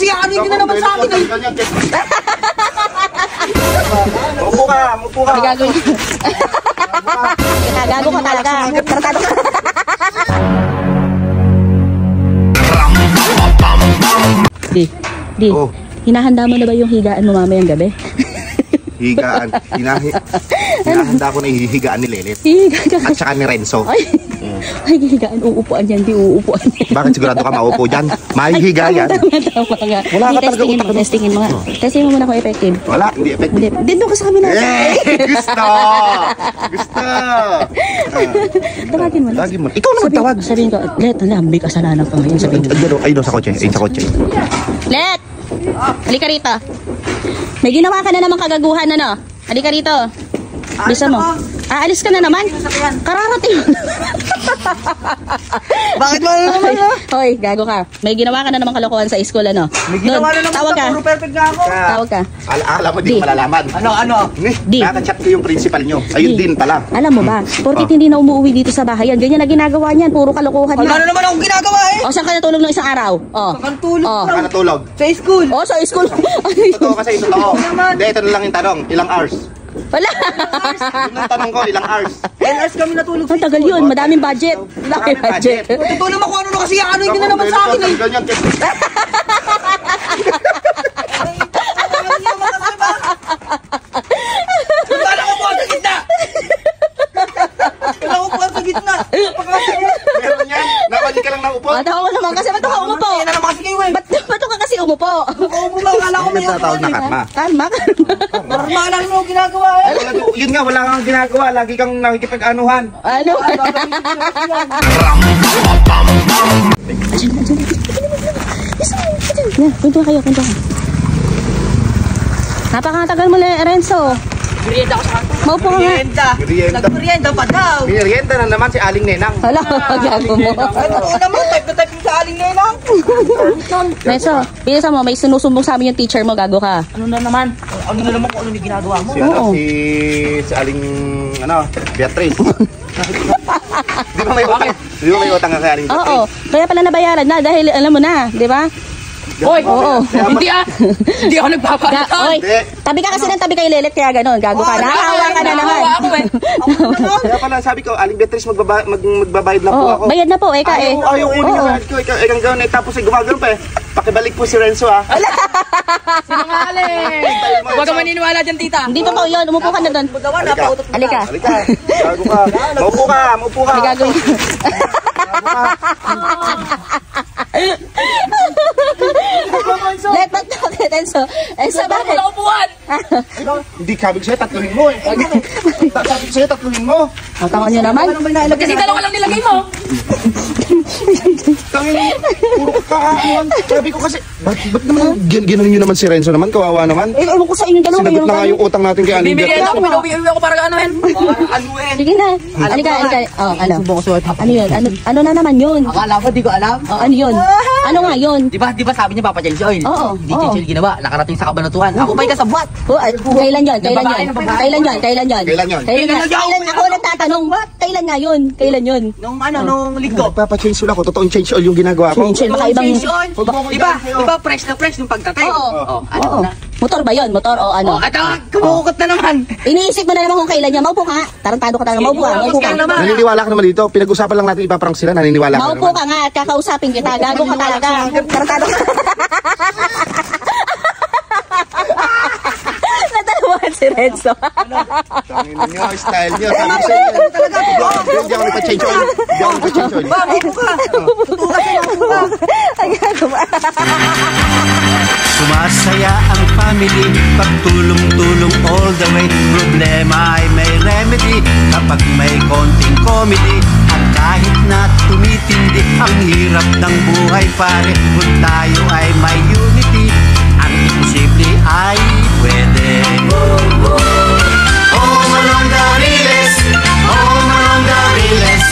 kasi ano yun na naman sa akin eh. Mupo ka, mupo ka. Gago ka talaga. Tarantado ka. Di, hinahanda mo na ba yung higaan mo mamayang gabi? Higaan. Hinahanda ko na hihigaan ni Lelet. At saka ni Renzo. Ay, higaan. Uupuan yan. Di uupuan yan. Bakit sigurado ka maupo dyan? Mahihiga yan. Tama nga. Wala ka talaga utak. Testingin mo nga. Testingin mo muna kung effective. Wala, hindi effective. Din doon ka sa kabila. Gusto! Gusto! Tawagin mo na. Tawagin mo. Ikaw na magtawag. Sabihin ko, Let, may kasalanan ka ngayon. Sabihin mo. Ayun, sa kotse. Ayun, sa kotse. Let! Halika rito. May ginawa ka na naman kagaguhan, ano? Halika rito. Bisa mo. Aalis ka na naman? Kararating mo. Bakit mo naman na? Hoy, gago ka. May ginawa ka na naman kalokohan sa school, ano? May ginawa na naman tawag ka. Puro perfect nga ako. Tawag ka. Alam mo, di ko malalaman. Ano? Di. Nakachat ko yung principal nyo. Ayun din pala. Alam mo ba, porkit hindi na umuwi dito sa bahay yan, ganyan na ginagawa niyan, puro kalokohan Ano na. naman akong ginagawa eh? O, saan ka natulog ng isang araw? O. Saan tulog Oh. Saan ka natulog? Sa school. O, sa school. Totoo kasi, totoo. Hindi, ito na lang yung tanong. Ilang hours? Wala. Yun ang tanong ko, ilang hours? 10 hours kami natulog sa Ang tagal yun, madaming budget. Laki budget. Totoo naman kung ano na kasi ano yun na naman sa akin eh. Ganyan, Wala ko po sa gitna! Wala ko po sa gitna! meron yan. Napagin ka lang na upo. Tawa mo naman kasi, ba't ka umupo? Yan na naman kasi kayo eh. Ba't ka kasi umupo? Umupo lang, akala ko may Nagtatawag na karma. Karma. Normal lang mo ginagawa eh. Yun nga, wala kang ginagawa. Lagi kang nakikipag-anuhan. Ano? Punta kayo. Napakatagal mo na, Renzo. Merienda ko sa kanto. Maupo ka nga. Merienda. Nag-merienda pa daw. Merienda na naman si Aling Nenang. Hala, gago mo. Ano naman, type na type yung sa aling nenang. Renzo, bilisan mo, may sinusumbong sa amin yung teacher mo, gago ka. Ano na naman? Ano na naman kung ano yung ginagawa mo? Si ano, Oo. si Aling, Beatrice. Di ba may utang? Di ba may utang ka kay Aling Beatrice? Oo, kaya pala nabayaran na dahil alam mo na, di ba? Hoy! Oo. Hindi Hindi ako nagpapalit. Oy, tabi ka kasi ng tabi kay Lelet kaya ganon, gago ka. Nakahawa ka na naman. Kaya pala sabi ko, Aling Beatrice, magbabayad lang po Oo, ako. bayad na po, eka eh. Ayaw ko, ikaw gano'n eh. Tapos gumagano pa eh. Pakibalik po si Renzo ah. Sinungaling! Huwag ka maniniwala dyan, tita. Hindi totoo yun, umupo ka na doon. Halika. Halika. Gago ka. Maupo ka. May gagawin. Let ba't bakit, Enzo? Enzo, bakit? upuan! Hindi sabi ko sa'yo, tatluhin mo eh. Sabi ko sa'yo, tatluhin mo. Tatangan nyo naman. Kasi dalawa lang nilagay mo. Puro kakaakuan. Sabi ko kasi, ba't naman, ginanin nyo naman si Renzo naman, kawawa naman. Eh, ewan ko sa inyo dalawa. Sinagot na nga yung utang natin kay Aling Bibigyan Beatrice. ako, pinuwi ako para anuhin. Anuhin. Sige na. Halika. Oh, ano? Ano yun? Ano na naman yun? Akala mo, di ko alam. Oh, ano yun? Ano nga yun? Di ba sabi niya Papa Chelsea Oil? Oo, Di oo. Chelsea ginawa, nakarating sa kabanatuan. Ako ba'y kasabwat? Oh, kailan yun? Kailan yun? Kailan yun? Kailan yun? Kailan yun? Kailan ako nagtatanong? Kailan nga yun? Kailan yun? Nung linggo. Nagpapa-change ulit ako, totoong change all yung ginagawa ko. Change all, makaibang... Change oil. Di ba fresh na fresh yung pagdating? Oo. Ano Oo. na? Motor ba yun? Motor o ano? At kumukot na naman. Iniisip mo na naman kung kailan yan. Maupo ka nga. Tarantado ka talaga. Maupo ka. Maupo ka. Naniniwala ka naman dito, pinag-usapan lang natin ipaprank sila, naniniwala ka Maupo naman. ka nga at kakausapin kita. Gago ka talaga. Tarantado ka. Natalawan si Renzo. Tangin nyo, style nyo, sabi ko sa'yo. Hindi ako nagpa-change oil. Hindi ako nagpa-change oil. Maupo ka. Maupo ka. Ay, gago ba? Sumasaya ang family, pagtulong-tulong all the way. Problema ay may remedy kapag may konting comedy. At kahit na tumitindi ang hirap ng buhay pare, kung tayo ay may unity, ang imposible ay pwede. Oh, Manong Dariles, oh, Manong Dariles,